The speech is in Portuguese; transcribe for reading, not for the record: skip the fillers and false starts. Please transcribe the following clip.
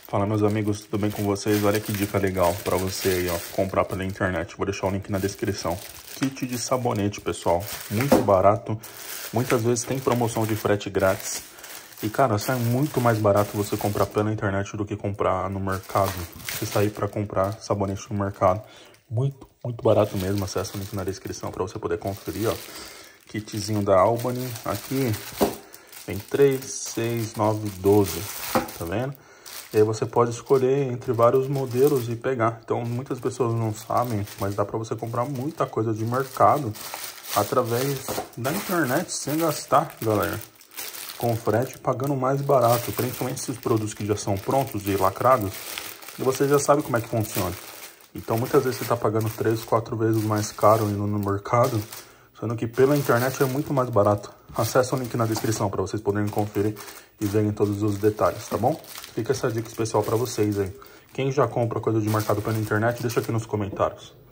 Fala, meus amigos, tudo bem com vocês? Olha que dica legal para você aí, ó, comprar pela internet. Vou deixar o link na descrição. Kit de sabonete, pessoal, muito barato. Muitas vezes tem promoção de frete grátis. E, cara, sai muito mais barato você comprar pela internet do que comprar no mercado. Você sair para comprar sabonete no mercado. Muito barato mesmo. Acessa o link na descrição para você poder conferir, ó. Kitzinho da Albany. Aqui tem 3, 6, 9, 12. Tá vendo? E aí você pode escolher entre vários modelos e pegar. Então, muitas pessoas não sabem, mas dá para você comprar muita coisa de mercado através da internet, sem gastar, galera. Com frete, pagando mais barato. Principalmente esses produtos que já são prontos e lacrados. E você já sabe como é que funciona. Então, muitas vezes você está pagando 3, 4 vezes mais caro indo no mercado. Sendo que pela internet é muito mais barato. Acesse o link na descrição para vocês poderem conferir e verem todos os detalhes, tá bom? Fica essa dica especial para vocês aí. Quem já compra coisa de mercado pela internet, deixa aqui nos comentários.